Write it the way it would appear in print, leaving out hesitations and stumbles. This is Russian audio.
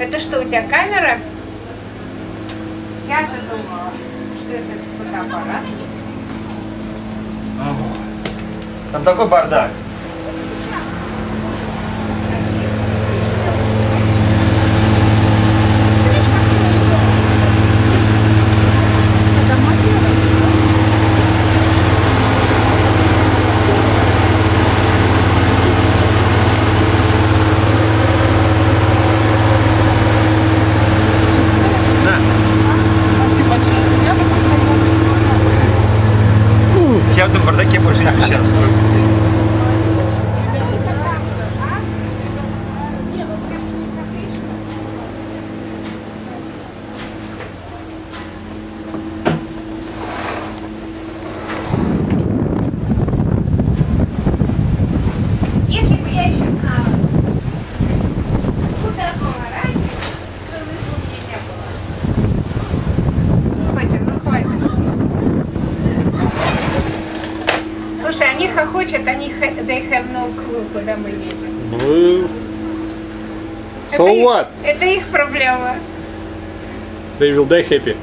Это что, у тебя камера? Я-то думала, что это фотоаппарат. Там такой бардак. Я в этом бардаке больше не участвую. Если бы я еще знала, куда поворачивать, целых руки не было. Хватит, ну хватит. Слушай, они хохочут, they have no clue, куда мы едем. So what? Это их проблема. They will die happy.